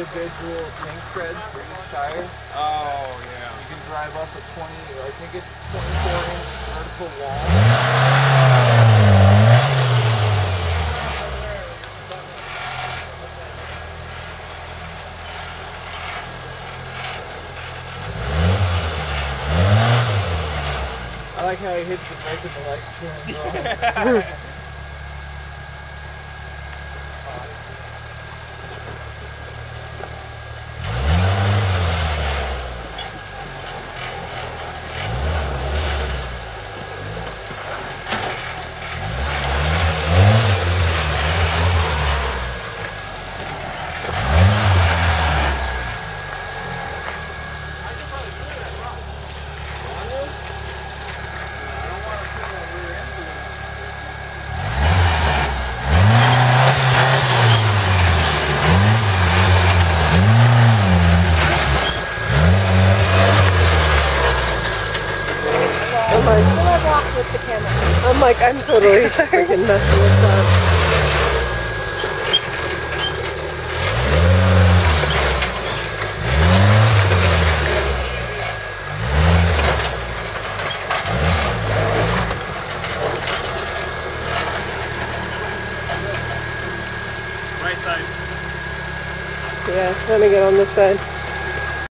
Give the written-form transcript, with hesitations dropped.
individual tank treads for each tire. Oh, yeah. You can drive up a 20, I think it's 24-inch vertical wall. I like how he hits the brake and the light turns on. I'm like, I'm totally freaking messing with that. Right side. Yeah, let me get on this side.